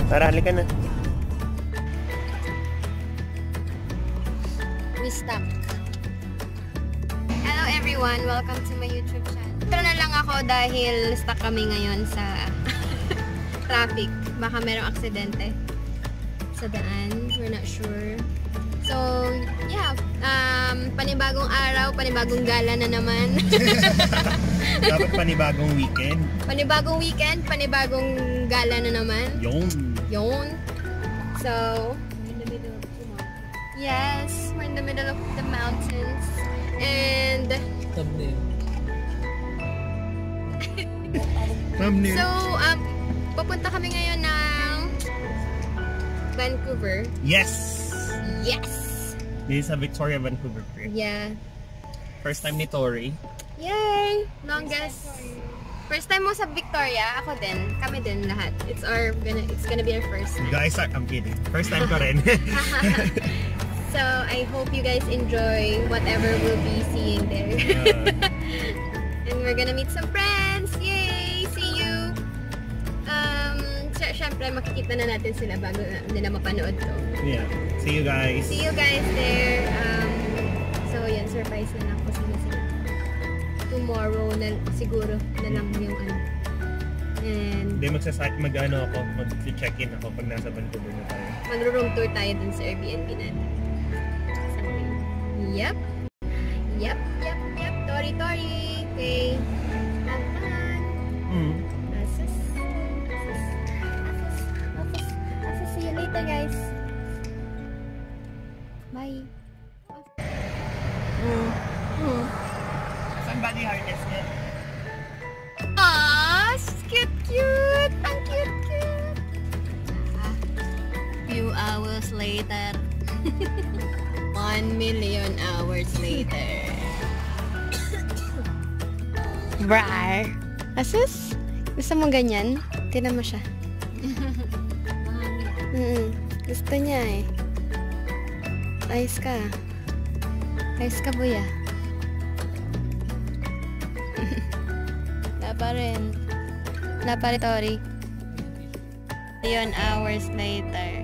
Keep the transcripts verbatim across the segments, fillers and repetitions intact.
Tara, halika na. We stuck. Hello everyone, welcome to my YouTube channel. Ito na lang ako dahil stuck kami ngayon sa traffic. Baka merong aksidente sa daan. We're not sure. So, yeah. Um, panibagong araw, panibagong gala na naman. Dapat panibagong weekend. Panibagong weekend, panibagong gala na naman. Yun. Yun. So, we're in the middle of the mountains. Yes, we're in the middle of the mountains. And Thumbnail. Thumbnail. So, um, papunta kami ngayon ng Vancouver. Yes! Yes! This is a Victoria Vancouver trip. Yeah. First time ni Tori. Yay! Longest. First time mo sa Victoria, ako din. Kami din lahat. It's our gonna it's gonna be our first time. Guys, I'm kidding. First time ko rin. So, I hope you guys enjoy whatever we'll be seeing there. Uh, And we're gonna meet some friends. Yay! See you! Um, syempre, makikita na natin sila bago na nila mapanood to. yeah. See you guys. See you guys there. Um, so, yan. Surprise na lang ko sila sila. Tomorrow na siguro na lang yung ano. And Hindi magsasite, mag-ano ako, mag-check-in ako pag nasa Vancouver na tayo. magro-room tour tayo dun sa Airbnb natin. So, yep. Yep, yep, yep. Tori, Tori. Okay. Have fun. Mm. Asus. Asus. Asus. Asus. Asus. See you later, guys. Bye. Mm. Hmm. Saan ba di harness niya? Aww, cute, cute. Ang cute, cute. Few hours later. One million hours later. Brar. Asus? Gusto mo ganyan? Tingnan mo siya. Mm, gusto niya eh. Ayos ka. Ayos ka, buya. Wala pa rin. Wala pa rin, Tori. Million hours later.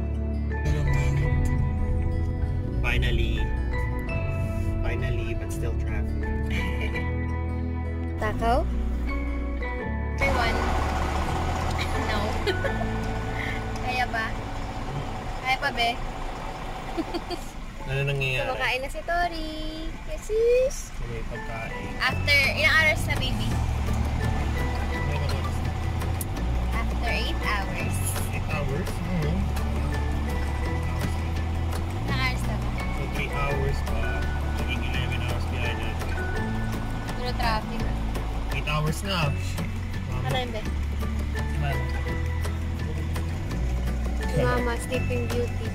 Finally. Finally, but still traffic. Takaw? Everyone. No. Kaya ba? Kaya pa, be? Ano nangyayari? Kumakain na si Tori. Yesus! May pagkain. After, ilang hours na, baby? After eight hours. eight hours? Oo. Ilang hours na ba? So three hours pa. Maging eleven hours behind us. Puro traffic. eight hours na. Ano yun, be? Mama. Si Mama, Sleeping Beauty.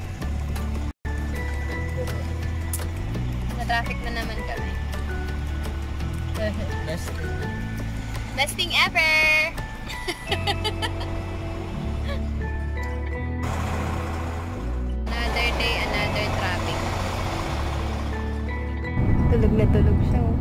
Sa traffic na naman kami. Best thing. Best thing ever! Another day, another traffic. Tulog na tulog siya, oh.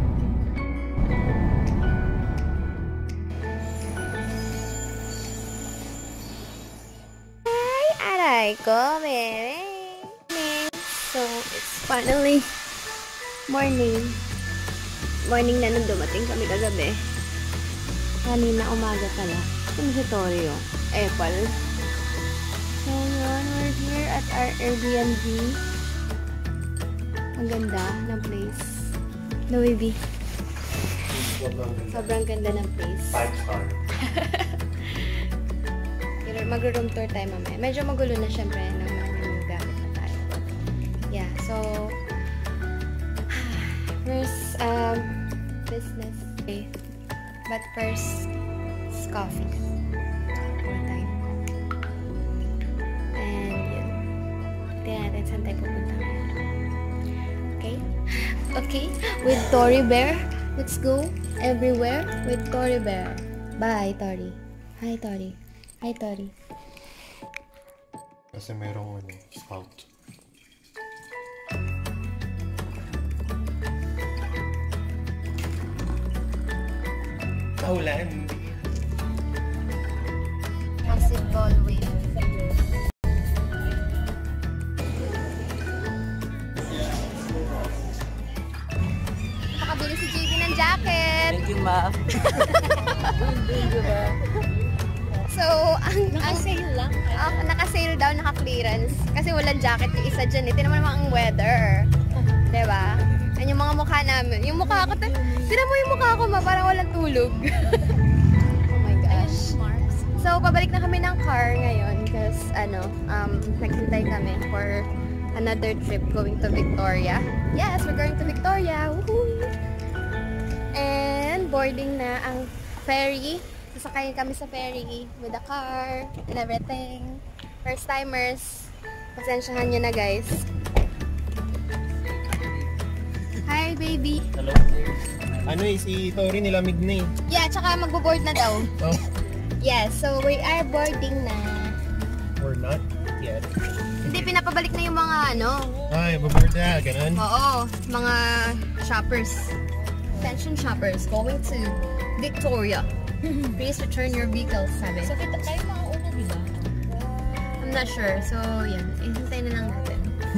Ay, aray ko, mere. So, it's finally morning. Morning na nung dumating kami kagabi. Kanina umaga pala. Ano si Torio? Apple. So yun, we're here at our Airbnb. Ang ganda ng place. No, baby. Sobrang ganda ng place. Five star. Pero mag-room tour tayo mamaya. Medyo magulo na syempre nang maraming gamit na tayo. But, yeah, so first, um, business. Okay. But first, it's coffee. One time. And yun. Tingnan natin saan tayo pupunta ngayon. Okay? Okay? With Tori Bear. Let's go everywhere with Tori Bear. Bye, Tori. Hi, Tori. Hi, Tori. Kasi merong ano, scout. Paulan. Massive ball wave. jacket. Thank you, ma. So, ang... Naka-sale lang. Uh, naka-sale daw, naka-clearance. Kasi walang jacket yung isa dyan. Eh. Tinan mo naman ang weather. Diba? Yan yung mga mukha namin. Yung mukha ko, tinan mo yung mukha ko ma, parang walang tulog. Oh my gosh. So, pabalik na kami ng car ngayon. Because, ano, um, naghintay kami for another trip going to Victoria. Yes, we're going to Victoria. Woohoo! And boarding na ang ferry. Sasakayin kami sa ferry with the car and everything. First timers. Pasensyahan nyo na guys. Hi baby. Hello. Ano eh, si Tori nilamig na eh. Yeah, tsaka magbo-board na daw. Oh. Yes, so we are boarding na. Or not yet. Hindi, pinapabalik na yung mga ano. Ay, maboard na, ganun. Oo, mga shoppers. Attention shoppers, going to Victoria. Please return your vehicles, sabi. So, kita kayo mga una, di ba? I'm not sure. So, yan. Ihintay na lang natin.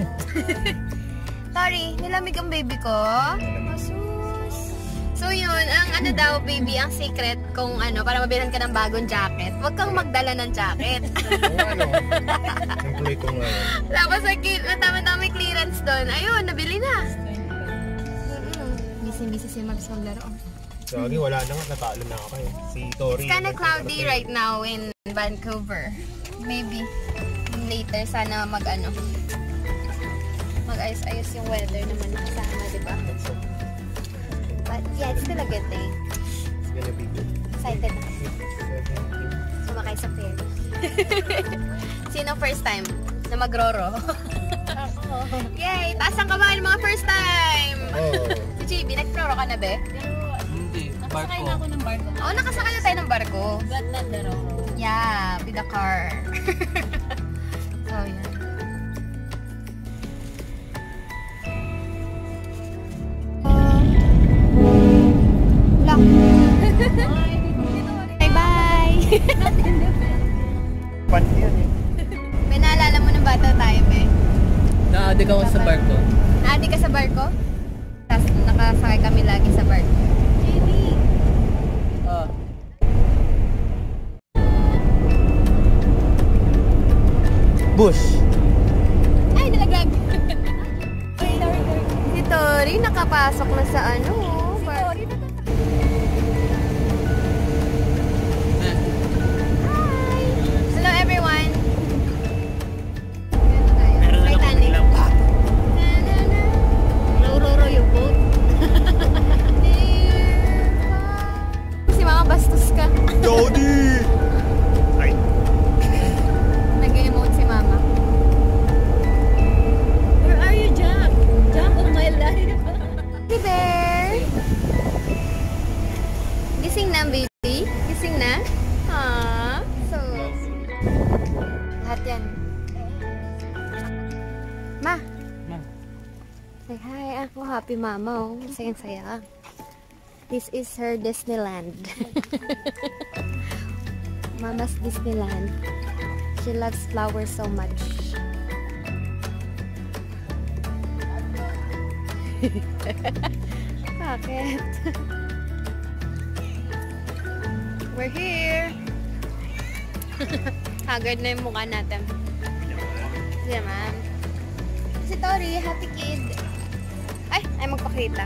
Sorry, nilamig ang baby ko. Asus. So, yun. Ang ano daw, baby, ang secret kung ano, para mabilhan ka ng bagong jacket, huwag kang magdala ng jacket. Oo, ano. Employee ko nga yan. Tapos, natama-tama may clearance doon. Ayun, nabili na. Busy-busy si Max maglaro. Sorry, wala na nga. Natalo na ako eh. Si Tori. It's kind of cloudy right now in Vancouver. Maybe later sana mag ano mag-ayos-ayos yung weather naman kasama, di ba? But yeah, it's still a good thing. It's gonna be good. Excited na kasi. Sumakay sa ferry. Sino first time na magroro? Yay! Taas ang kamay ng mga first time! Oh. Si J B, nag-roro ka na be? Hindi, Nakasakay na ako barko. ng barko. Oo, nakasakay na tayo ng barko. But not the Roro. Yeah, with the car. So, yan. Lang. Bye-bye! Pan yan eh. May naalala mo ng bata tayo, be? Naadig ako sa barko. Adi ka sa barko? Tapos nakasakay kami lagi sa barko. J B! Ah. Bush. Ay, nalaglag! Si Tori nakapasok na sa ano. Si Tori Eh, Hi! Hello everyone! Titanic. Na-na-na. Roro yung boat. Si Mama, bastos ka. Jody! Ay. Nag-emote si Mama. Where are you, Jack? Jack, oh my life. Hey there! Gising na, baby? Gising na? Aww, so lahat yan. Ma! Ma. Say hi, ako happy mama oh. Sayang saya. This is her Disneyland. Mama's Disneyland. She loves flowers so much. Bakit? We're here! Haggard na yung mukha natin. Hindi naman. Si Tori, happy kid. Ay, ay magpakita.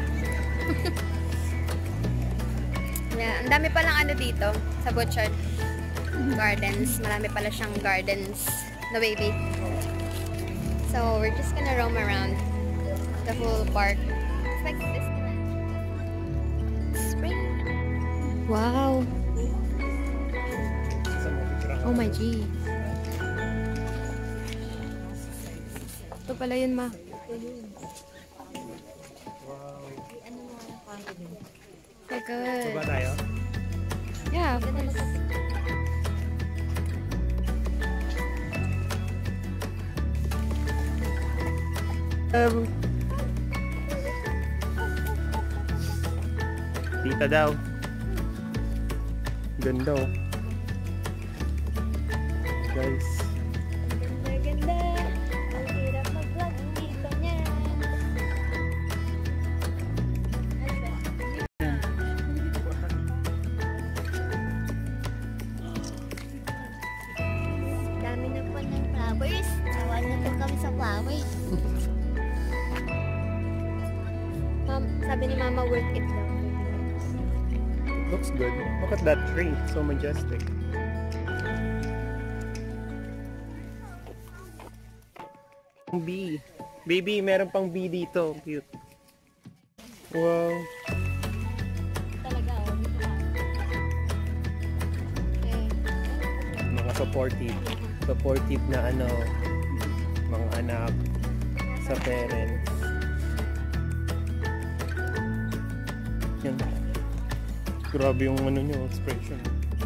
Yeah, ang dami palang ano dito sa Butchart Gardens. Marami pala siyang gardens. No, baby. So, we're just gonna roam around the whole park. It's like this. Spring. Wow. Oh my G. Ito pala yun, ma. So good. Ba tayo? Yeah, of course. Um, Tita daw. Ganda oh. Guys. Ganda-ganda. Ang hirap mag-vlog dito niyan. Wait. Ma'am, sabi ni Mama, worth it daw. Looks good. Look at that tree. So majestic. Bee. Baby, meron pang bee dito. Cute. Wow. Talaga, oh. Dito lang. Okay. Mga supportive. Supportive na ano, mga anak sa parents. Yan. Grabe yung ano nyo, expression.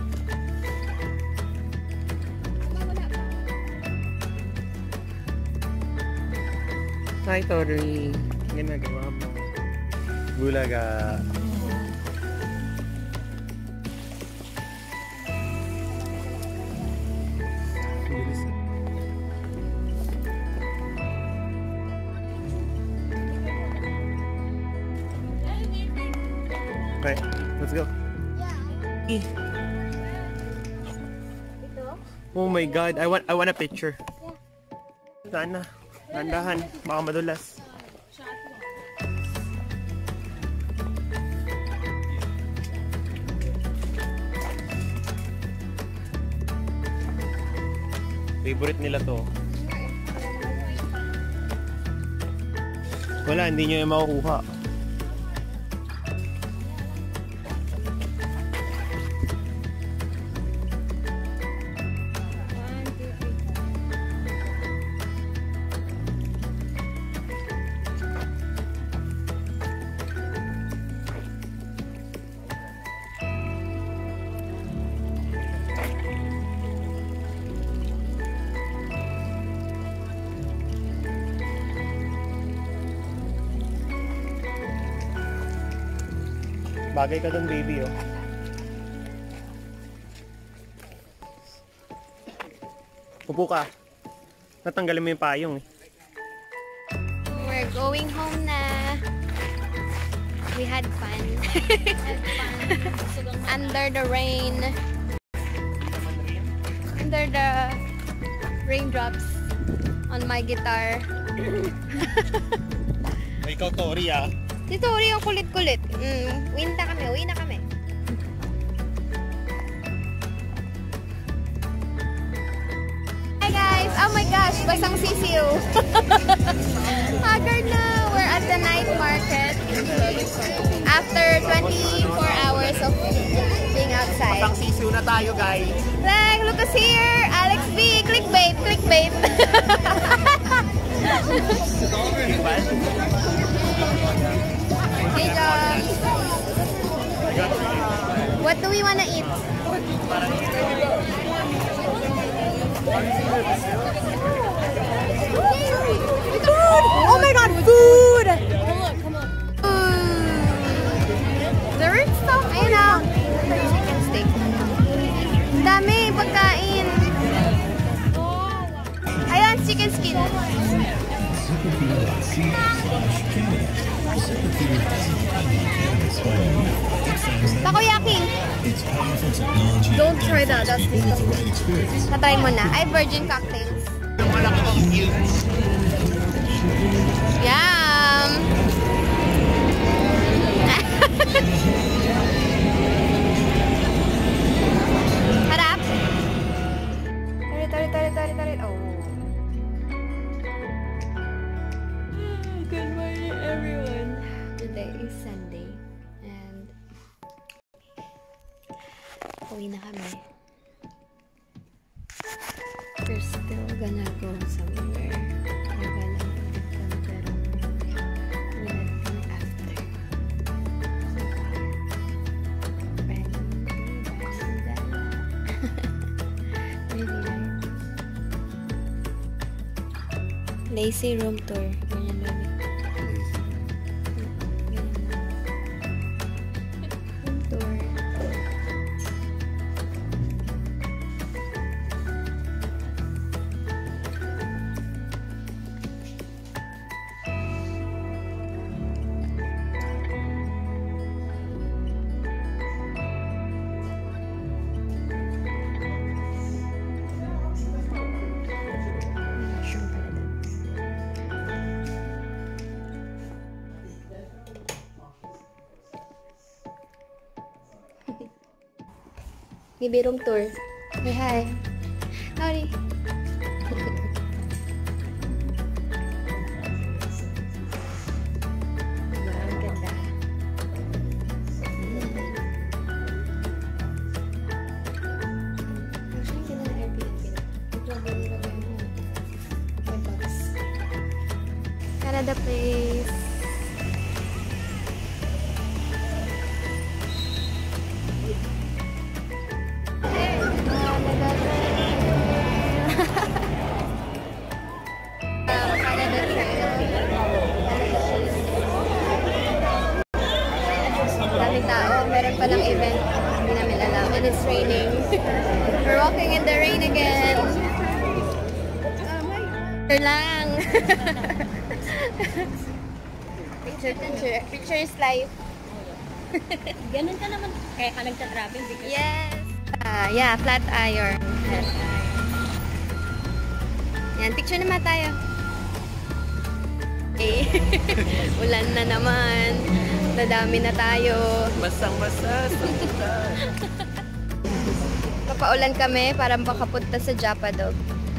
Hi, Tori. Ginagawa mo. Bulaga. Bilis eh. Okay, let's go. Eh. Ito? Oh my God, I want I want a picture. Sana, nandahan, baka madulas. Favorite nila to. Wala, hindi nyo yung makukuha. One, two, three. Bagay ka dun, baby, oh. Upo ka. Natanggalin mo yung payong, eh. We're going home na. We had fun. Under the rain. Under the raindrops on my guitar. Ay, ikaw, Tori, ah. Si Tori yung kulit-kulit. Mm, uwi na kami, uwi na kami. Hi guys! Oh my gosh, basang sisiw. Haggard na! We're at the night market. After twenty-four hours of being outside. Patang sisiw na tayo, guys. Like, look us here! Alex V! Clickbait! Clickbait! Hey, John! What do we wanna eat? Food! Oh my God, food! There is stuff. Ayun na. Chicken steak. Ang dami pagkain. Ayan, chicken skin. Takoyaki. Don't try that. That's disgusting. Natry mo na. Ay, virgin cocktails. Yum! Harap. Tari, tari, tari, tari, tari. Oh. Good morning, everyone. Today is Sunday. And uwi na kami. We're still gonna go somewhere. Magalang ulit kami, pero uwi na kami after. Brandy, Branda. Really nice. Lazy room tour. Ganyan lang. Ganyan lang. Room tour. Mushroom pala dun. Bibirong tour. Hey, hi. Howdy. Ang ganda. Actually, ganda ng Airbnb. Canada Place. Daming tao. Meron palang event. Hindi namin alam. And it's raining. We're walking in the rain again. Picture lang. Picture, picture. Picture is life. Ganun ka naman. Kaya ka nagta-travel because... Yes. Ah, yeah, flat iron. Flat iron. Yan, picture naman tayo. Okay. Ulan na naman. Nadami na tayo. Basang-basa. Papaulan kami para makapunta sa Japadog.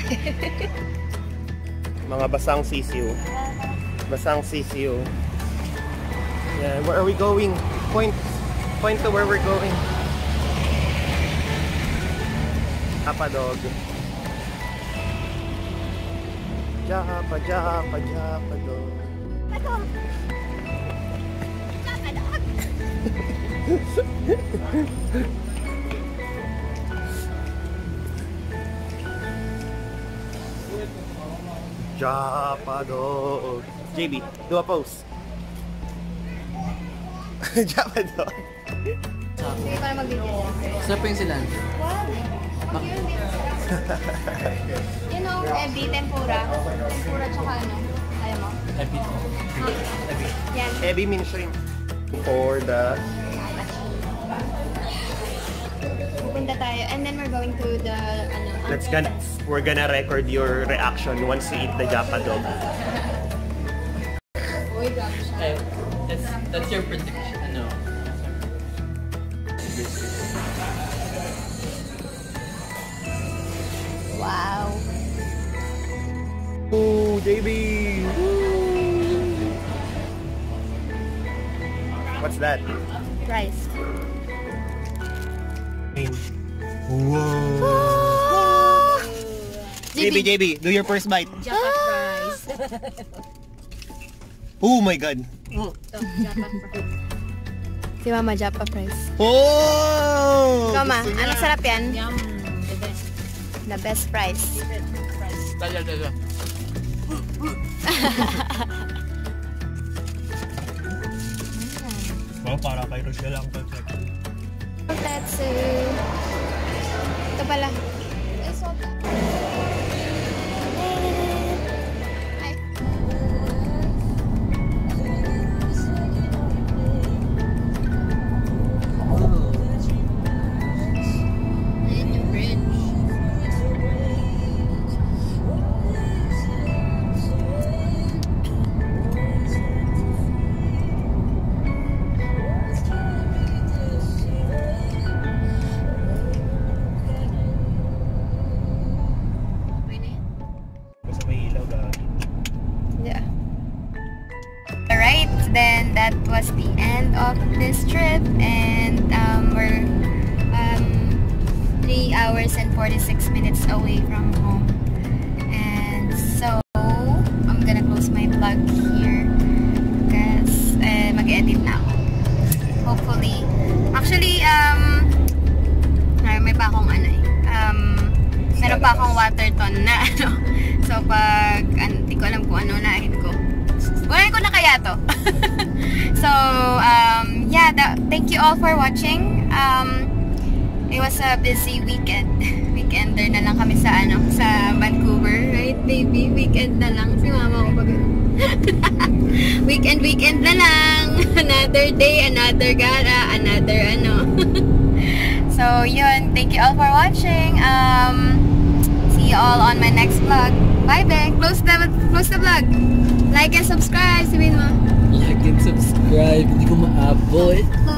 Mga basang sisiw. Basang sisiw. Yeah, where are we going? Point. Point to where we're going. Japadog. Japa, Japa, Japadog. Ako. Japadog. Japadog. J B, do a pose. Japadog. Sige para mag-video. Sarap yung sila. You know, ebi, tempura. Tempura tsaka ano? Ayaw mo? Ebi. Ebi. Yan. Ebi means shrimp. For the... Pupunta tayo. And then we're going to the, ano? Let's gonna, we're gonna record your reaction once you eat the Japadog. Uy, grabe siya. Eh, that's, that's your prediction. Ano? Wow. Ooh, J B! What's that? Rice. Whoa! J B, J B, do your first bite. Japa fries. Oh my God! Ito, Japa fries. Si Mama Japa fries. Oh! Mama, Gusto niya. ano sarap yan? Yum. The best. The best fries. Favorite fries. Tala, tala. Oh, para kay Rochelle ang perfect. Tetsu. Ito pala. Ay. Ayan yung bridge. Okay na yan. Basta may ilaw gagi. Yeah. Alright, then that was the end of this trip, and um, we're um, three hours and forty-six minutes away from home. And so, I'm gonna close my vlog here because uh, mag-edit na ako. Hopefully. Actually, um, ay, may pa akong ano eh. Um, meron pa akong Waterton na ano. So, pag, ano, di ko alam kung ano nahin ko. Kunin ko na kaya to. So, um, yeah, the, thank you all for watching. Um, it was a busy weekend. Weekender na lang kami sa, ano, sa Vancouver. Right, baby? Weekend na lang. Si mama ko pag weekend, weekend na lang. Another day, another gara, another ano. So, yun. Thank you all for watching. Um, see you all on my next vlog. Bye, Be. Close the, close the vlog. Like and subscribe. Sabihin mo. Like and subscribe. Hindi ko maabot.